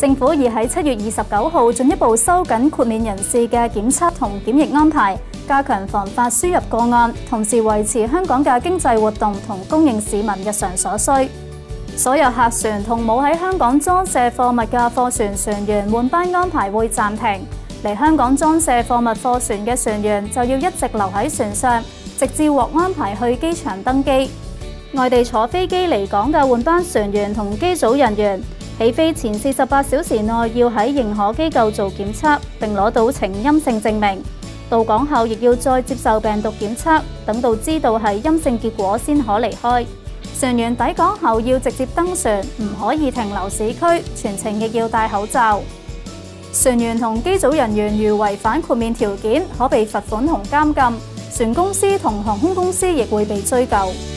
政府已喺7月29號進一步收緊豁免人士嘅檢測同檢疫安排，加強防範輸入個案，同時維持香港嘅經濟活動同供應市民日常所需。所有客船同冇喺香港裝卸貨物嘅貨船船員換班安排會暫停，嚟香港裝卸貨物貨船嘅船員就要一直留喺船上，直至獲安排去機場登機。外地坐飛機離港嘅換班船員同機組人員，起飛前48小時內要喺認可機構做檢測，並攞到呈陰性證明。到港後亦要再接受病毒檢測，等到知道係陰性結果先可離開。船員抵港後要直接登船，唔可以停留市區，全程亦要戴口罩。船員同機組人員如違反豁免條件，可被罰款同監禁。船公司同航空公司亦會被追究。